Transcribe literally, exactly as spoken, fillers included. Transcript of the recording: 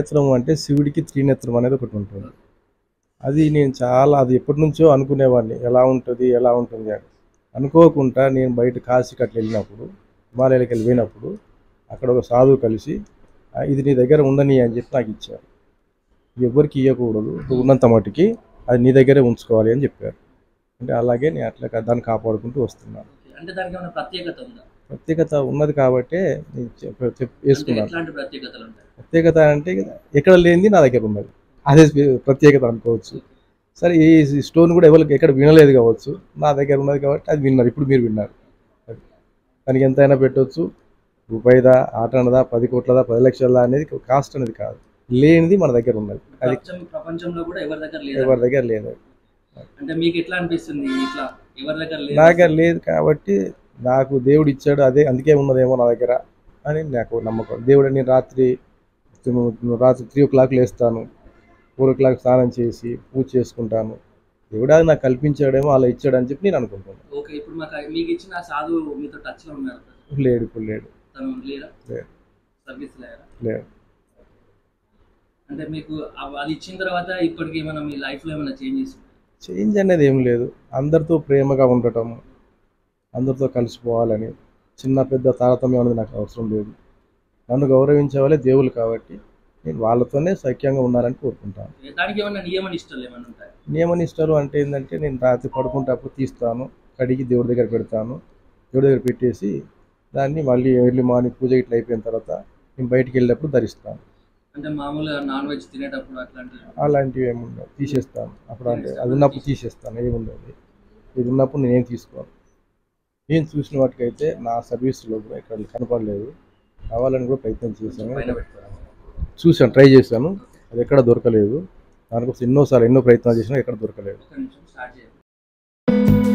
త్రినేత్రం అంటే శివుడికి త్రినేత్రం అనేది ఒకటి ఉంటుంది. అది నేను చాలా అది ఎప్పటి నుంచో అనుకునేవాడిని, ఎలా ఉంటుంది ఎలా ఉంటుంది అని. అనుకోకుండా నేను బయట కాశీకి అట్లా వెళ్ళినప్పుడు, హిమాలయాలకు వెళ్ళి పోయినప్పుడు అక్కడ ఒక సాధువు కలిసి ఇది నీ దగ్గర ఉండని అని చెప్పి నాకు ఇచ్చారు. ఎవరికి ఇవ్వకూడదు, ఉన్నంత మటుకి అది నీ దగ్గరే ఉంచుకోవాలి అని చెప్పారు. అంటే అలాగే నేను అట్లా దాన్ని కాపాడుకుంటూ వస్తున్నాను. అంటే దానికి ఏమైనా ప్రత్యేకత ఉందా? ప్రత్యేకత ఉన్నది కాబట్టి నేను వేసుకున్నాను. ప్రత్యేకతలు ఉంటాయి. ప్రత్యేకత అంటే ఎక్కడ లేనిది నా దగ్గర ఉన్నది, అదే ప్రత్యేకత అనుకోవచ్చు. సరే ఈ స్టోన్ కూడా ఎవరికి ఎక్కడ వినలేదు కావచ్చు, నా దగ్గర ఉన్నది కాబట్టి అది విన్నారు. ఇప్పుడు మీరు విన్నారు. దానికి ఎంతైనా పెట్టవచ్చు, రూపాయిదా, ఆట అన్నదా, పది కోట్లదా, పది లక్షలదా అనేది కాస్ట్ అనేది కాదు, లేనిది మన దగ్గర ఉన్నది. అది ప్రపంచంలో కూడా ఎవరి దగ్గర లేదు, ఎవరి దగ్గర లేదు. అంటే మీకు ఎట్లా అనిపిస్తుంది? ఇట్లా ఎవరి దగ్గర లేదు, నా దగ్గర లేదు కాబట్టి నాకు దేవుడు ఇచ్చాడు, అదే అందుకే ఉన్నదేమో నా దగ్గర అని నాకు నమ్మకం. దేవుడు నేను రాత్రి రాత్రి త్రీ ఓ క్లాక్ లేస్తాను, ఫోర్ ఓ క్లాక్ స్నానం చేసి పూజ చేసుకుంటాను. దేవుడు అది నాకు కల్పించాడేమో, అలా ఇచ్చాడు అని చెప్పి నేను అనుకుంటాను. ఓకే, ఇప్పుడు మాకు మీకు ఇచ్చిన సాధువు మీతో టచ్ లో ఉన్నారు? లేడు, ఇప్పుడు లేడు. లేడా? లేదు, సర్వీస్ లేరా? లేదు. అంటే మీకు అది ఇచ్చిన తర్వాత ఇప్పటికి ఏమైనా మీ లైఫ్ లో ఏమైనా చేంజెస్? చేంజ్ అనేది ఏం లేదు. అందరితో ప్రేమగా ఉండటం, అందరితో కలిసిపోవాలని, చిన్న పెద్ద తారతమ్యం అనేది నాకు అవసరం లేదు. నన్ను గౌరవించే వాళ్ళే దేవుళ్ళు కాబట్టి నేను వాళ్ళతోనే సఖ్యంగా ఉండాలని కోరుకుంటాను. దానికి ఏమన్నా నియమ నిష్టలు ఏమైనా ఉంటాయి? నియమ నిష్టలు అంటే ఏంటంటే, నేను రాత్రి పడుకుంటప్పుడు తీస్తాను, కడిగి దేవుడి దగ్గర పెడతాను. దేవుడి దగ్గర పెట్టేసి దాన్ని మళ్ళీ ఎర్లీ మార్నింగ్ పూజ ఇట్లా అయిపోయిన తర్వాత నేను బయటికి వెళ్ళేటప్పుడు ధరిస్తాను. అంటే మామూలుగా నాన్ వెజ్ తినేటప్పుడు అట్లాంటివి అలాంటివి ఏముండవు, తీసేస్తాను. అప్పుడు అంటే అది ఉన్నప్పుడు తీసేస్తాను, ఏముండదు. ఇది ఉన్నప్పుడు నేనేం తీసుకోను. నేను చూసిన వాటికైతే నా సర్వీస్లో కూడా ఇక్కడ కనపడలేదు. కావాలని కూడా ప్రయత్నం చేశాను, చూసాను, ట్రై చేశాను, అది ఎక్కడ దొరకలేదు. దానికోసం ఎన్నోసార్లు ఎన్నో ప్రయత్నాలు చేసినా ఎక్కడ దొరకలేదు.